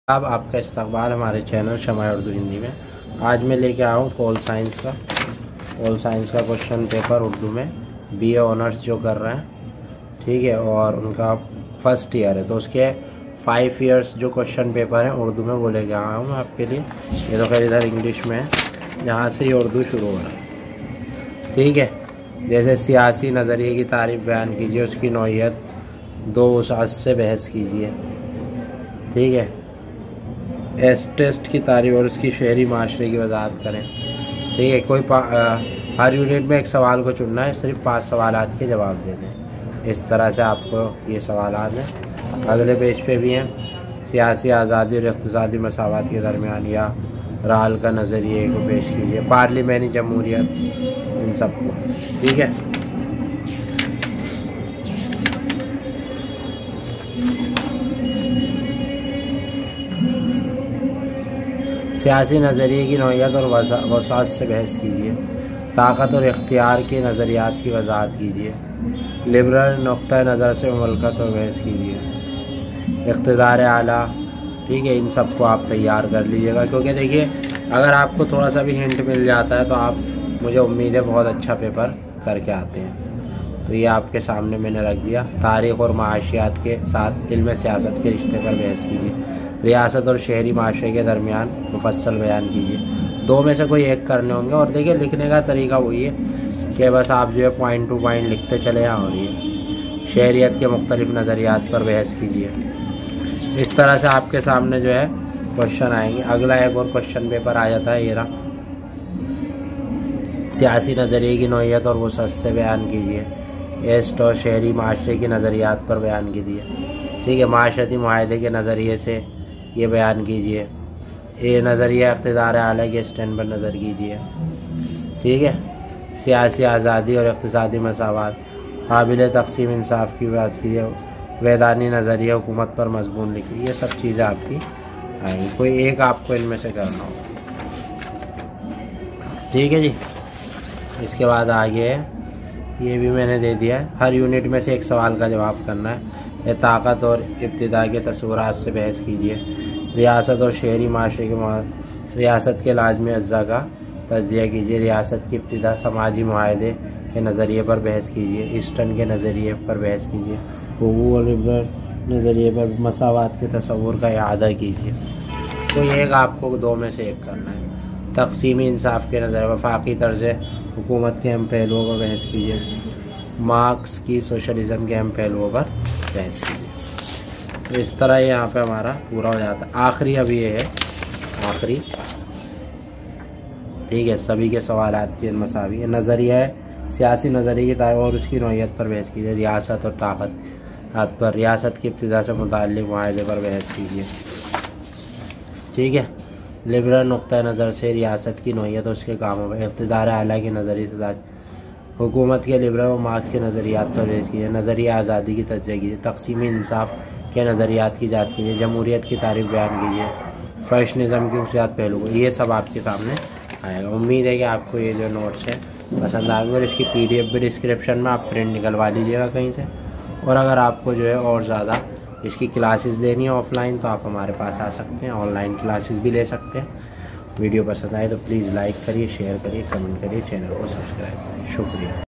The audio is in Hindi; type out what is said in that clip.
अब आपका इस्तकबाल हमारे चैनल शमाए उर्दू हिंदी में। आज मैं लेके आया हूँ पोल साइंस का क्वेश्चन पेपर उर्दू में। बीए ऑनर्स जो कर रहे हैं, ठीक है, और उनका फर्स्ट ईयर है, तो उसके 5 इयर्स जो क्वेश्चन पेपर हैं उर्दू में वो लेके आया हूँ आपके लिए। ये तो खैर इधर इंग्लिश में है, यहाँ से ही उर्दू शुरू हो रहा है, ठीक है। जैसे सियासी नज़रिए की तारीफ बयान कीजिए, उसकी नौइयत, 2 उसास से बहस कीजिए, ठीक है। टेस्ट की तारीफ और उसकी शहरी माशरे की वजाहत करें, ठीक है। हर यूनिट में एक सवाल को चुनना है, सिर्फ 5 सवालात के जवाब देने हैं। इस तरह से आपको ये सवालात हैं। अगले पेज पे भी हैं, सियासी आज़ादी और इक़्तिसादी मसावत के दरमियान या राल का नज़रिए को पेश कीजिए, पार्लिमानी जमहूरियत, इन सबको, ठीक है। सियासी नज़रिए की नौइयत और वसात से बहस कीजिए, ताकत और इख्तियार के नज़रियात की वजाहत कीजिए, लिबरल नुक्ता नज़र से मुमलकत और बहस कीजिए, इक़्तिदार आला, ठीक है। इन सबको आप तैयार कर लीजिएगा, क्योंकि देखिए अगर आपको थोड़ा सा भी हिंट मिल जाता है तो आप, मुझे उम्मीद है, बहुत अच्छा पेपर करके आते हैं। तो ये आपके सामने मैंने रख दिया। तारीख़ और माशियात के साथ इल्म सियासत के रिश्ते पर बहस कीजिए, रियासत और शहरी माशरे के दरमियान मुफस्सल बयान कीजिए। 2 में से कोई एक करने होंगे। और देखिए लिखने का तरीका वही है कि बस आप जो है पॉइंट टू पॉइंट लिखते चले जाओ। और ये शहरियत के मुख्तलिफ नज़रियात पर बहस कीजिए। इस तरह से आपके सामने जो है क्वेश्चन आएंगे। अगला एक और क्वेश्चन पेपर आ जाता है, ये रहा, सियासी नज़रिए की नौइयत और वसअत से बयान कीजिए, एस्ट और शहरी माशरे के नज़रियात पर बयान कीजिए, ठीक है। माशरती मुआहदे के नज़रिए से ये बयान कीजिए। ये नज़रिया इक़्तिदार आला के स्टैंड पर नज़र कीजिए, ठीक है। सियासी आज़ादी और इक़्तिसादी मसावत, काबिल तक़सीम इंसाफ की बात कीजिए, वैधानी नज़रिया हुकूमत पर मज़मून लिखिए। ये सब चीज़ें आपकी आएंगी, कोई एक आपको इनमें से करना होगा, ठीक है जी। इसके बाद आगे ये भी मैंने दे दिया है, हर यूनिट में से एक सवाल का जवाब करना है। ये ताकत और इब्तिदा के तस्वुरात से बहस कीजिए, रियासत और शहरी माशरे के रियासत के लाजमी अज्जा का तज्जिया कीजिए, रियासत की इब्तिदा समाजी मुआहदे के नज़रिए पर बहस कीजिए, ईस्टर्न के नज़रिए पर बहस कीजिए, हुकूक और लिबरल नज़रिए पर मसावत के तस्वुर का इआदा कीजिए। तो ये एक आपको 2 में से एक करना है। तक़सीमी इंसाफ के नज़र, वफाकी तर्ज़ हुकूमत के अहम पहलुओं पर बहस कीजिए, मार्क्स की सोशलिज़म के अहम पहलुओं पर बहस कीजिए। तो इस तरह यहाँ पे हमारा पूरा हो जाता है। आखिरी अब ये है, आखिरी, ठीक है, सभी के सवालात के मसावी नज़रिया है, सियासी नज़रिए की तारीफ़ और उसकी नौइयत पर बहस कीजिए, रियासत और ताकत पर, रियासत की इब्तिदा से मुताल्लिक़ मुआहदे पर बहस कीजिए, ठीक है। लिबरल नुक्ता नज़र से रियासत की नौइयत और उसके कामों पर, इक़्तिदार आला के नज़रिए से हुकूमत के लिबरल और मार्क्स के नज़रियात पर बहस कीजिए, नज़रिया आज़ादी की तज्जिया कीजिए, तक़सीमी इंसाफ के नज़रियात की जाँच कीजिए, जमहूरियत की तारीफ़ बयान कीजिए, फैशनिज़म की खुशियात पहलू को। ये सब आपके सामने आएगा। उम्मीद है कि आपको ये जो नोट्स है पसंद आएंगे, और इसकी PDF भी डिस्क्रिप्शन में आप प्रिंट निकलवा लीजिएगा कहीं से। और अगर आपको जो है और ज़्यादा इसकी क्लासेस लेनी है ऑफलाइन, तो आप हमारे पास आ सकते हैं, ऑनलाइन क्लासेस भी ले सकते हैं। वीडियो पसंद आए तो प्लीज़ लाइक करिए, शेयर करिए, कमेंट करिए, चैनल को सब्सक्राइब करिए। शुक्रिया।